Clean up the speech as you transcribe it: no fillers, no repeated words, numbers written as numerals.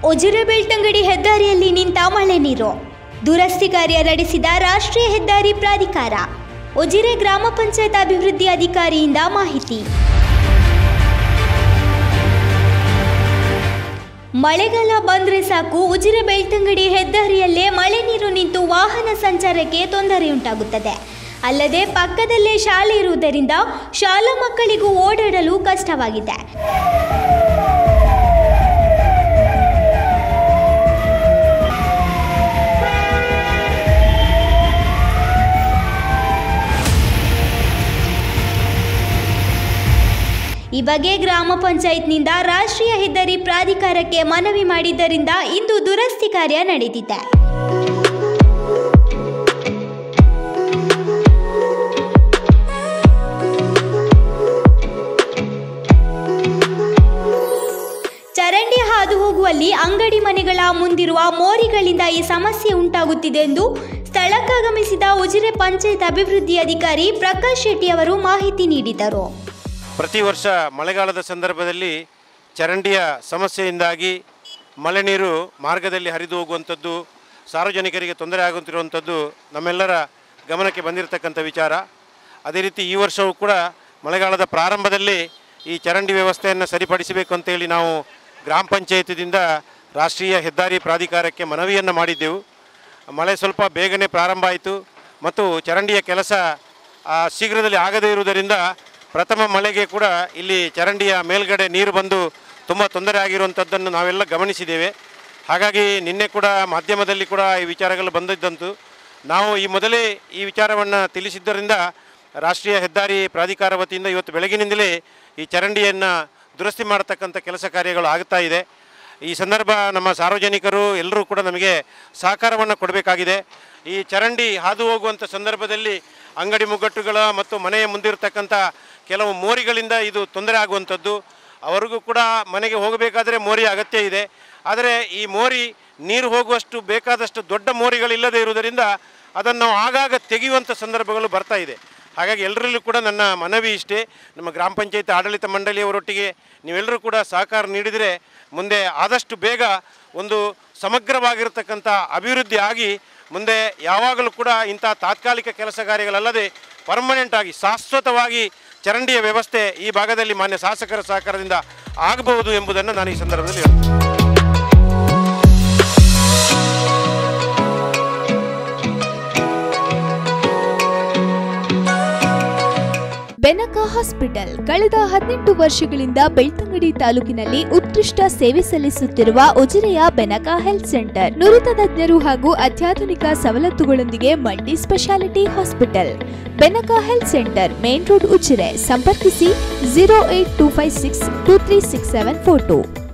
ಉಜಿರೆ ಬೆಳ್ತಂಗಡಿ ಹೆದ್ದಾರಿಯಲ್ಲಿ ನಿಂತ ಮಳೆ ನೀರು. ದುರಸ್ತಿ ಕಾರ್ಯ ನಡೆಸಿದ ರಾಷ್ಟ್ರೀಯ ಹೆದ್ದಾರಿ ಪ್ರಾಧಿಕಾರ. ಉಜಿರೆ ಗ್ರಾಮ ಪಂಚಾಯತ್ ಅಭಿವೃದ್ಧಿ ಅಧಿಕಾರಿಯಿಂದ ಮಾಹಿತಿ. ಮಳೆಗಾಲ ಬಂದ್ರೆ ಸಾಕು ಉಜಿರೆ ಬೆಳ್ತಂಗಡಿ ಹೆದ್ದಾರಿಯಲ್ಲೇ ಮಳೆ ನೀರು ನಿಂತು ವಾಹನ ಸಂಚಾರಕ್ಕೆ ತೊಂದರೆಯುಂಟಾಗುತ್ತದೆ. ಅಲ್ಲದೆ ಪಕ್ಕದಲ್ಲೇ ಶಾಲೆ ಇರುವುದರಿಂದ ಶಾಲಾ ಮಕ್ಕಳಿಗೂ ಓಡಾಡಲು ಕಷ್ಟವಾಗಿದೆ. ಈ ಬಗ್ಗೆ ಗ್ರಾಮ ಪಂಚಾಯತ್ನಿಂದ ರಾಷ್ಟ್ರೀಯ ಹೆದ್ದಾರಿ ಪ್ರಾಧಿಕಾರಕ್ಕೆ ಮನವಿ ಮಾಡಿದ್ದರಿಂದ ಇಂದು ದುರಸ್ತಿ ಕಾರ್ಯ ನಡೆದಿದೆ. ಚರಂಡಿ ಹಾದು ಹೋಗುವಲ್ಲಿ ಅಂಗಡಿ ಮನೆಗಳ ಮುಂದಿರುವ ಮೋರಿಗಳಿಂದ ಈ ಸಮಸ್ಯೆ ಉಂಟಾಗುತ್ತಿದೆ ಎಂದು ಸ್ಥಳಕ್ಕಾಗಮಿಸಿದ ಉಜಿರೆ ಪಂಚಾಯತ್ ಅಭಿವೃದ್ಧಿ ಅಧಿಕಾರಿ ಪ್ರಕಾಶ್ ಶೆಟ್ಟಿ ಅವರು ಮಾಹಿತಿ ನೀಡಿದರು. ಪ್ರತಿ ವರ್ಷ ಮಳೆಗಾಲದ ಸಂದರ್ಭದಲ್ಲಿ ಚರಂಡಿಯ ಸಮಸ್ಯೆಯಿಂದಾಗಿ ಮಳೆ ನೀರು ಮಾರ್ಗದಲ್ಲಿ ಹರಿದು ಹೋಗುವಂಥದ್ದು, ಸಾರ್ವಜನಿಕರಿಗೆ ತೊಂದರೆ ಆಗುತ್ತಿರುವಂಥದ್ದು ನಮ್ಮೆಲ್ಲರ ಗಮನಕ್ಕೆ ಬಂದಿರತಕ್ಕಂಥ ವಿಚಾರ. ಅದೇ ರೀತಿ ಈ ವರ್ಷವೂ ಕೂಡ ಮಳೆಗಾಲದ ಪ್ರಾರಂಭದಲ್ಲಿ ಈ ಚರಂಡಿ ವ್ಯವಸ್ಥೆಯನ್ನು ಸರಿಪಡಿಸಬೇಕು ಅಂತೇಳಿ ನಾವು ಗ್ರಾಮ ಪಂಚಾಯತಿದಿಂದ ರಾಷ್ಟ್ರೀಯ ಹೆದ್ದಾರಿ ಪ್ರಾಧಿಕಾರಕ್ಕೆ ಮನವಿಯನ್ನು ಮಾಡಿದ್ದೆವು. ಮಳೆ ಸ್ವಲ್ಪ ಬೇಗನೆ ಪ್ರಾರಂಭ ಆಯಿತು ಮತ್ತು ಚರಂಡಿಯ ಕೆಲಸ ಶೀಘ್ರದಲ್ಲಿ ಆಗದೇ ಇರುವುದರಿಂದ ಪ್ರಥಮ ಮಳೆಗೆ ಕೂಡ ಇಲ್ಲಿ ಚರಂಡಿಯ ಮೇಲ್ಗಡೆ ನೀರು ಬಂದು ತುಂಬ ತೊಂದರೆ ಆಗಿರುವಂಥದ್ದನ್ನು ನಾವೆಲ್ಲ ಗಮನಿಸಿದ್ದೇವೆ. ಹಾಗಾಗಿ ನಿನ್ನೆ ಕೂಡ ಮಾಧ್ಯಮದಲ್ಲಿ ಕೂಡ ಈ ವಿಚಾರಗಳು ಬಂದಿದ್ದಂತು. ನಾವು ಈ ಮೊದಲೇ ಈ ವಿಚಾರವನ್ನು ತಿಳಿಸಿದ್ದರಿಂದ ರಾಷ್ಟ್ರೀಯ ಹೆದ್ದಾರಿ ಪ್ರಾಧಿಕಾರ ವತಿಯಿಂದ ಇವತ್ತು ಬೆಳಗಿನಿಂದಲೇ ಈ ಚರಂಡಿಯನ್ನು ದುರಸ್ತಿ ಮಾಡತಕ್ಕಂಥ ಕೆಲಸ ಕಾರ್ಯಗಳು ಆಗ್ತಾ ಇದೆ. ಈ ಸಂದರ್ಭ ನಮ್ಮ ಸಾರ್ವಜನಿಕರು ಎಲ್ಲರೂ ಕೂಡ ನಮಗೆ ಸಹಕಾರವನ್ನು ಕೊಡಬೇಕಾಗಿದೆ. ಈ ಚರಂಡಿ ಹಾದು ಹೋಗುವಂಥ ಸಂದರ್ಭದಲ್ಲಿ ಅಂಗಡಿ ಮುಗ್ಗಟ್ಟುಗಳ ಮತ್ತು ಮನೆಯ ಮುಂದಿರತಕ್ಕಂಥ ಕೆಲವು ಮೋರಿಗಳಿಂದ ಇದು ತೊಂದರೆ ಆಗುವಂಥದ್ದು. ಅವರಿಗೂ ಕೂಡ ಮನೆಗೆ ಹೋಗಬೇಕಾದರೆ ಮೋರಿ ಅಗತ್ಯ ಇದೆ. ಆದರೆ ಈ ಮೋರಿ ನೀರು ಹೋಗುವಷ್ಟು ಬೇಕಾದಷ್ಟು ದೊಡ್ಡ ಮೋರಿಗಳಿಲ್ಲದೆ ಇರುವುದರಿಂದ ಅದನ್ನು ಆಗಾಗ ತೆಗೆಯುವಂಥ ಸಂದರ್ಭಗಳು ಬರ್ತಾ ಇದೆ. ಹಾಗಾಗಿ ಎಲ್ಲರಲ್ಲೂ ಕೂಡ ನನ್ನ ಮನವಿ ಇಷ್ಟೇ, ನಮ್ಮ ಗ್ರಾಮ ಪಂಚಾಯತ್ ಆಡಳಿತ ಮಂಡಳಿಯವರೊಟ್ಟಿಗೆ ನೀವೆಲ್ಲರೂ ಕೂಡ ಸಹಕಾರ ನೀಡಿದರೆ ಮುಂದೆ ಆದಷ್ಟು ಬೇಗ ಒಂದು ಸಮಗ್ರವಾಗಿರತಕ್ಕಂಥ ಅಭಿವೃದ್ಧಿ ಆಗಿ ಮುಂದೆ ಯಾವಾಗಲೂ ಕೂಡ ಇಂಥ ತಾತ್ಕಾಲಿಕ ಕೆಲಸ ಕಾರ್ಯಗಳಲ್ಲದೆ ಪರ್ಮನೆಂಟ್ ಆಗಿ ಶಾಶ್ವತವಾಗಿ ಚರಂಡಿಯ ವ್ಯವಸ್ಥೆ ಈ ಭಾಗದಲ್ಲಿ ಮಾನ್ಯ ಶಾಸಕರ ಸಹಕಾರದಿಂದ ಆಗಬಹುದು ಎಂಬುದನ್ನು ನಾನು ಈ ಸಂದರ್ಭದಲ್ಲಿ ಹೇಳ್ತೀನಿ. ಬೆನಕ ಹಾಸ್ಪಿಟಲ್ ಕಳೆದ 18 ವರ್ಷಗಳಿಂದ ಬೆಳ್ತಂಗಡಿ ತಾಲೂಕಿನಲ್ಲಿ ಉತ್ಕೃಷ್ಟ ಸೇವೆ ಸಲ್ಲಿಸುತ್ತಿರುವ ಉಜಿರೆಯ ಬೆನಕ ಹೆಲ್ತ್ ಸೆಂಟರ್ ನುರಿತ ತಜ್ಞರು ಹಾಗೂ ಅತ್ಯಾಧುನಿಕ ಸವಲತ್ತುಗಳೊಂದಿಗೆ multi speciality hospital. Benaka health center main road Ujire. ಸಂಪರ್ಕಿಸಿ 08256236742.